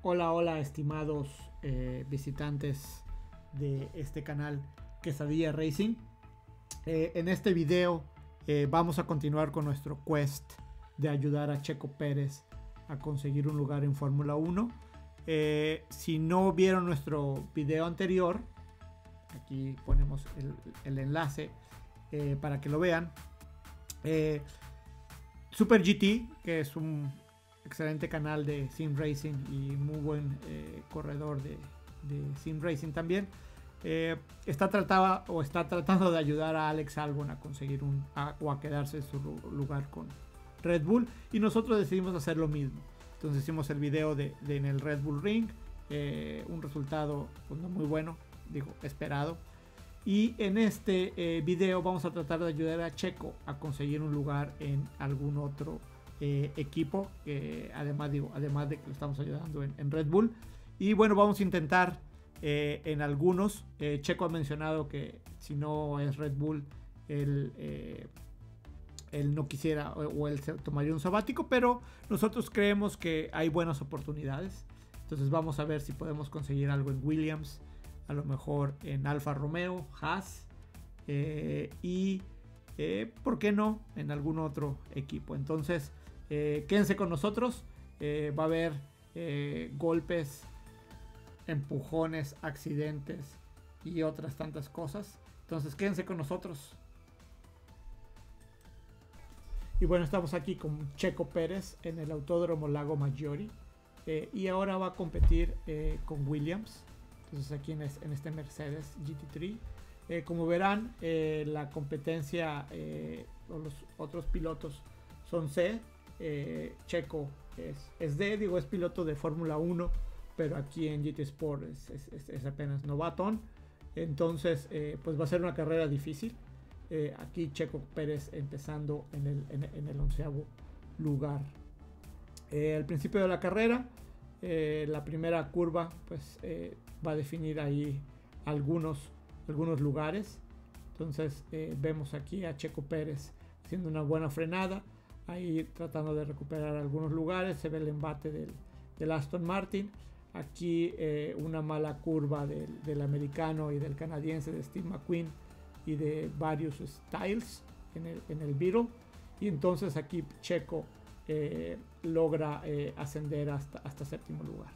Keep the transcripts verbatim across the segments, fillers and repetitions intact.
Hola, hola, estimados eh, visitantes de este canal Quesadilla Racing. Eh, en este video eh, vamos a continuar con nuestro quest de ayudar a Checo Pérez a conseguir un lugar en Fórmula uno. Eh, si no vieron nuestro video anterior, aquí ponemos el, el enlace eh, para que lo vean. Eh, Super G T, que es un excelente canal de Sim Racing y muy buen eh, corredor de, de Sim Racing también, eh, está, trataba, o está tratando de ayudar a Alex Albon a conseguir un a, o a quedarse en su lugar con Red Bull, y nosotros decidimos hacer lo mismo. Entonces hicimos el video de, de en el Red Bull Ring, eh, un resultado pues, no muy bueno, digo, esperado. Y en este eh, video vamos a tratar de ayudar a Checo a conseguir un lugar en algún otro eh, equipo, que además, digo, además de que lo estamos ayudando en, en Red Bull. Y bueno, vamos a intentar eh, en algunos. Eh, Checo ha mencionado que si no es Red Bull, él, eh, él no quisiera o, o él se tomaría un sabático, pero nosotros creemos que hay buenas oportunidades. Entonces vamos a ver si podemos conseguir algo en Williams, a lo mejor en Alfa Romeo, Haas eh, y eh, ¿por qué no? En algún otro equipo. Entonces eh, quédense con nosotros, eh, va a haber eh, golpes, empujones, accidentes y otras tantas cosas. Entonces quédense con nosotros. Y bueno, estamos aquí con Checo Pérez en el Autódromo Lago Maggiore eh, y ahora va a competir eh, con Williams. Entonces aquí en, es, en este Mercedes G T tres, eh, como verán, eh, la competencia eh, o los otros pilotos son C, eh, Checo es, es D, digo, es piloto de Fórmula uno, pero aquí en G T Sport es, es, es, es apenas novatón. Entonces eh, pues va a ser una carrera difícil. Eh, aquí Checo Pérez empezando en el, en, en el onceavo lugar. Eh, al principio de la carrera, Eh, la primera curva pues eh, va a definir ahí algunos, algunos lugares. Entonces eh, vemos aquí a Checo Pérez haciendo una buena frenada, ahí tratando de recuperar algunos lugares. Se ve el embate del, del Aston Martin. Aquí eh, una mala curva del, del americano y del canadiense de Steve McQueen y de varios Styles en el, en el Beetle. Y entonces aquí Checo Eh, logra eh, ascender hasta, hasta séptimo lugar.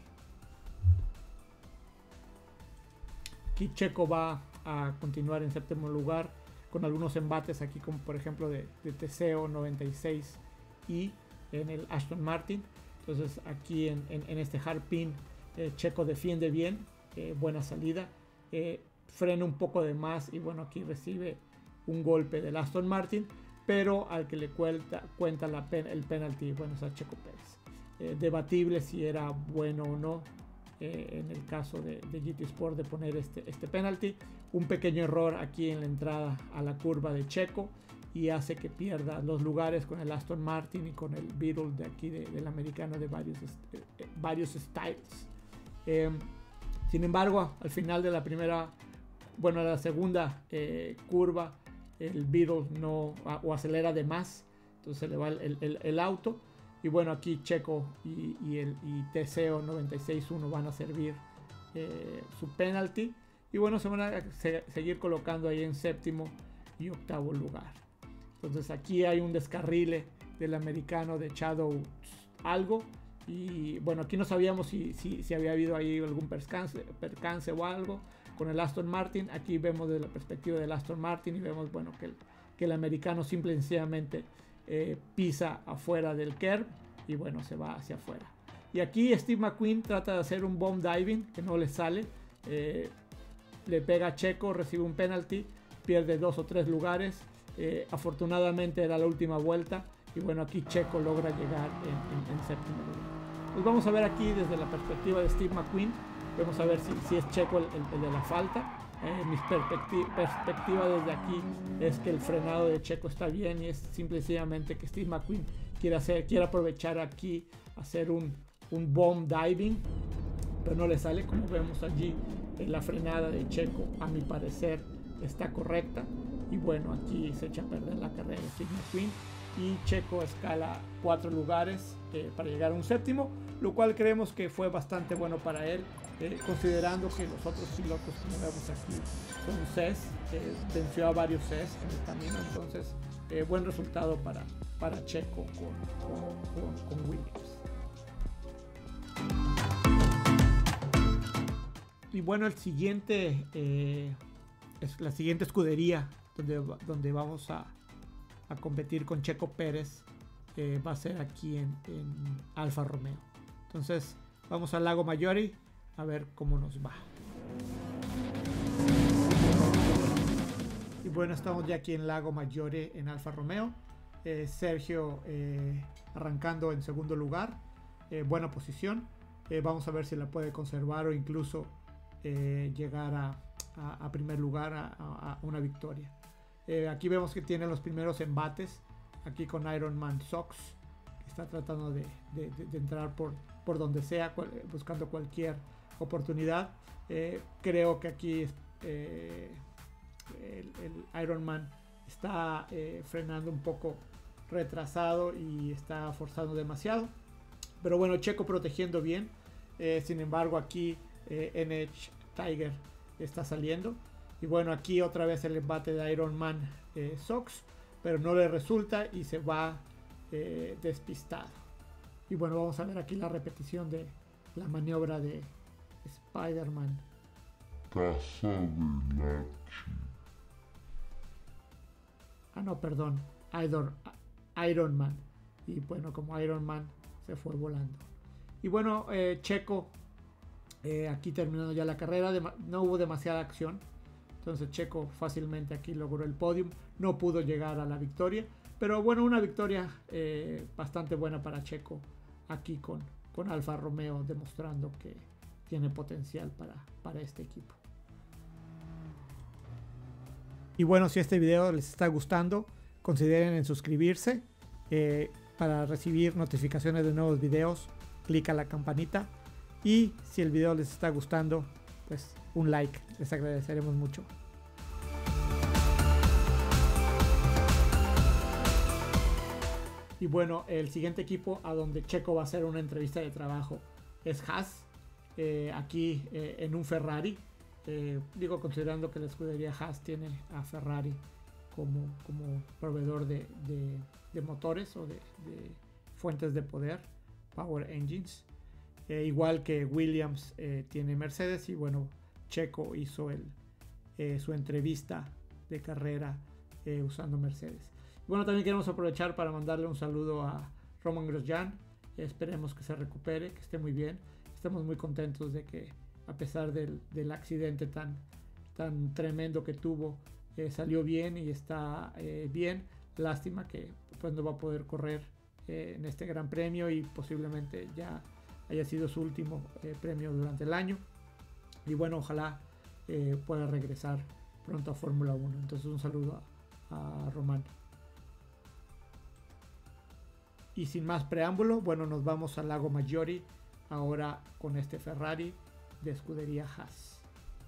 Aquí Checo va a continuar en séptimo lugar con algunos embates aquí, como por ejemplo de, de Teseo noventa y seis y en el Aston Martin. Entonces aquí en, en, en este hairpin eh, Checo defiende bien, eh, buena salida, eh, frena un poco de más y bueno, aquí recibe un golpe del Aston Martin, pero al que le cuenta, cuenta la pen, el penalty, bueno, es a Checo Pérez. Eh, debatible si era bueno o no eh, en el caso de, de G T Sport de poner este, este penalty. Un pequeño error aquí en la entrada a la curva de Checo y hace que pierda los lugares con el Aston Martin y con el Beetle de aquí de, del americano de varios, eh, varios styles. Eh, sin embargo, al final de la primera, bueno, la segunda eh, curva, el Beetle no o acelera de más, entonces se le va el, el, el auto. Y bueno, aquí Checo y, y el y Teseo noventa y seis uno van a servir eh, su penalty. Y bueno, se van a se, seguir colocando ahí en séptimo y octavo lugar. Entonces aquí hay un descarrile del americano de Shadow algo. Y bueno, aquí no sabíamos si, si, si había habido ahí algún percance, percance o algo con el Aston Martin. Aquí vemos desde la perspectiva del Aston Martin y vemos, bueno, que el, que el americano simple y sencillamente eh, pisa afuera del curb y bueno, se va hacia afuera. Y aquí Steve McQueen trata de hacer un bomb diving que no le sale, eh, le pega a Checo, recibe un penalty, pierde dos o tres lugares. Eh, afortunadamente era la última vuelta y bueno, aquí Checo logra llegar en, en, en séptimo lugar. Pues vamos a ver aquí desde la perspectiva de Steve McQueen. Vamos a ver si, si es Checo el, el, el de la falta. Eh, mi perspectiva, perspectiva desde aquí es que el frenado de Checo está bien y es simple y sencillamente que Steve McQueen quiere, hacer, quiere aprovechar aquí, hacer un, un bomb diving, pero no le sale. Como vemos allí, eh, la frenada de Checo, a mi parecer, está correcta. Y bueno, aquí se echa a perder la carrera de Steve McQueen y Checo escala cuatro lugares eh, para llegar a un séptimo. lo cual creemos que fue bastante bueno para él, eh, considerando que los otros pilotos, como vemos aquí, son C E S, eh, venció a varios C E S en el camino. Entonces eh, buen resultado para, para Checo con, con, con, con Williams. Y bueno, el siguiente eh, es la siguiente escudería donde, donde vamos a, a competir con Checo Pérez, eh, va a ser aquí en, en Alfa Romeo. Entonces vamos al Lago Maggiore a ver cómo nos va. Y bueno, estamos ya aquí en Lago Maggiore en Alfa Romeo. eh, Sergio eh, arrancando en segundo lugar, eh, buena posición. eh, vamos a ver si la puede conservar o incluso eh, llegar a, a, a primer lugar, a, a una victoria. Eh, aquí vemos que tiene los primeros embates aquí con Ironman Sox, que está tratando de, de, de entrar por, por donde sea, cual, buscando cualquier oportunidad. Eh, creo que aquí eh, el, el Ironman está eh, frenando un poco retrasado y está forzando demasiado, pero bueno, Checo protegiendo bien. Eh, sin embargo, aquí eh, N H Tiger está saliendo. Y bueno, aquí otra vez el embate de Ironman eh, Sox, pero no le resulta y se va eh, despistado. Y bueno, vamos a ver aquí la repetición de la maniobra de Spider-Man. Casa de Lachi. Ah, no, perdón. Iron, Iron Man. Y bueno, como Iron Man se fue volando. Y bueno, eh, Checo, eh, aquí terminando ya la carrera, no hubo demasiada acción. Entonces Checo fácilmente aquí logró el podium. No pudo llegar a la victoria. Pero bueno, una victoria eh, bastante buena para Checo aquí con, con Alfa Romeo, demostrando que tiene potencial para, para este equipo. Y bueno, si este video les está gustando, consideren en suscribirse. Eh, para recibir notificaciones de nuevos videos, clic a la campanita. Y si el video les está gustando, pues un like, les agradeceremos mucho. Y bueno, el siguiente equipo a donde Checo va a hacer una entrevista de trabajo es Haas, eh, aquí eh, en un Ferrari. Eh, digo, considerando que la escudería Haas tiene a Ferrari como, como proveedor de, de, de motores o de, de fuentes de poder, Power Engines. Eh, igual que Williams eh, tiene Mercedes. Y bueno, Checo hizo el, eh, su entrevista de carrera eh, usando Mercedes. Bueno, también queremos aprovechar para mandarle un saludo a Romain Grosjean. Eh, esperemos que se recupere, que esté muy bien. Estamos muy contentos de que, a pesar del, del accidente tan, tan tremendo que tuvo, eh, salió bien y está eh, bien. Lástima que pues, no va a poder correr eh, en este gran premio y posiblemente ya haya sido su último eh, premio durante el año. Y bueno, ojalá eh, pueda regresar pronto a Fórmula uno. Entonces un saludo a, a Román. Y sin más preámbulo, bueno, nos vamos al Lago Maggiore ahora con este Ferrari de escudería Haas.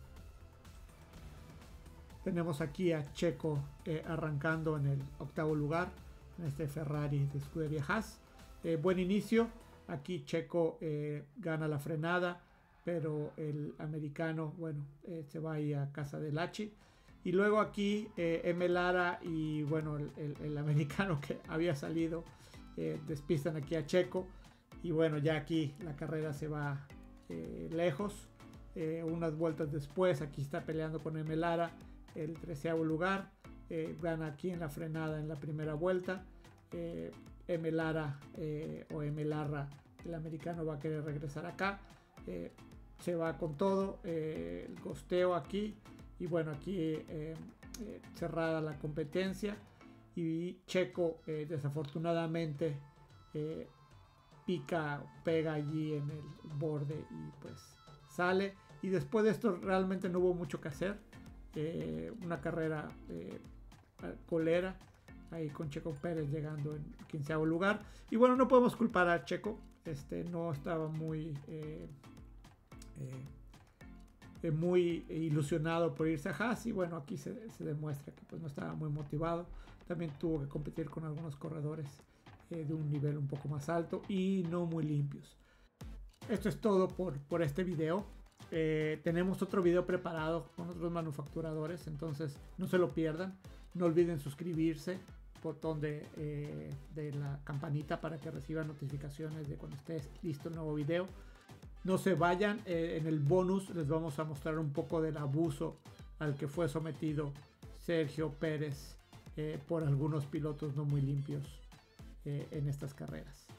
Tenemos aquí a Checo eh, arrancando en el octavo lugar en este Ferrari de escudería Haas. Eh, buen inicio. Aquí Checo eh, gana la frenada, pero el americano, bueno, eh, se va ahí a casa de Lachi. Y luego aquí eh, M. Lara y bueno, el, el, el americano que había salido eh, despistan aquí a Checo. Y bueno, ya aquí la carrera se va eh, lejos. Eh, unas vueltas después, aquí está peleando con M. Lara el treceavo lugar. Eh, gana aquí en la frenada en la primera vuelta. Eh, M. Lara eh, o M. Larra, el americano, va a querer regresar acá. Eh, se va con todo. Eh, el costeo aquí. Y bueno, aquí eh, eh, cerrada la competencia. Y Checo eh, desafortunadamente eh, pica, pega allí en el borde y pues sale. Y después de esto realmente no hubo mucho que hacer. Eh, una carrera eh, colera ahí con Checo Pérez llegando en quinceavo lugar. Y bueno, no podemos culpar a Checo. Este no estaba muy eh, eh, muy ilusionado por irse a Haas. Y bueno, aquí se, se demuestra que pues no estaba muy motivado. También tuvo que competir con algunos corredores eh, de un nivel un poco más alto y no muy limpios. esto es todo por, por este video. Eh, tenemos otro video preparado con otros manufacturadores, entonces no se lo pierdan. No olviden suscribirse, botón de, eh, de la campanita para que reciban notificaciones de cuando esté listo un nuevo video. No se vayan, eh, en el bonus les vamos a mostrar un poco del abuso al que fue sometido Sergio Pérez eh, por algunos pilotos no muy limpios eh, en estas carreras.